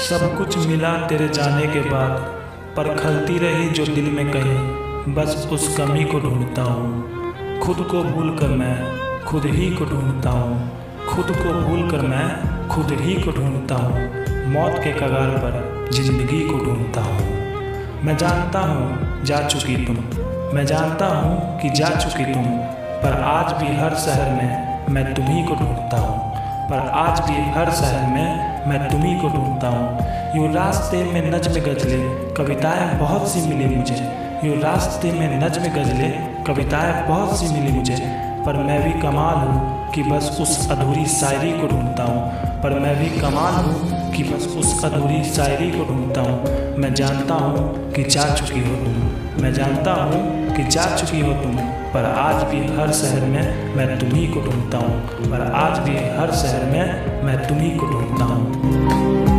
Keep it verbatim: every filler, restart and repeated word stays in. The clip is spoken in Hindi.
सब कुछ मिला तेरे जाने के बाद, पर खलती रही जो दिल में कहीं, बस उस कमी को ढूंढता हूँ। खुद को भूल कर मैं खुद ही को ढूंढता हूँ। खुद को भूल कर मैं खुद ही को ढूंढता हूँ। मौत के कगार पर जिंदगी को ढूंढता हूँ। मैं जानता हूँ जा चुकी तुम, मैं जानता हूँ कि जा चुकी तुम, पर आज भी हर शहर में मैं तुम्ही को ढूंढता हूँ। पर आज भी हर शहर में मैं तुम्ही को ढूंढता हूँ। यूँ रास्ते में नज्म गज़लें कविताएं बहुत सी मिली मुझे। यूँ रास्ते में नज्म गज़लें कविताएं बहुत सी मिली मुझे, पर मैं भी कमाल हूँ कि बस उस अधूरी शायरी को ढूंढता हूँ। पर मैं भी कमाल हूँ कि बस उस अधूरी शायरी को ढूंढता हूँ। मैं जानता हूँ कि जा चुकी हो तुम, मैं जानता हूँ कि जा चुकी हो तुम, पर आज भी हर शहर में मैं तुम्ही को ढूंढता हूँ। पर आज भी हर शहर में मैं तुम्ही को ढूंढता हूँ।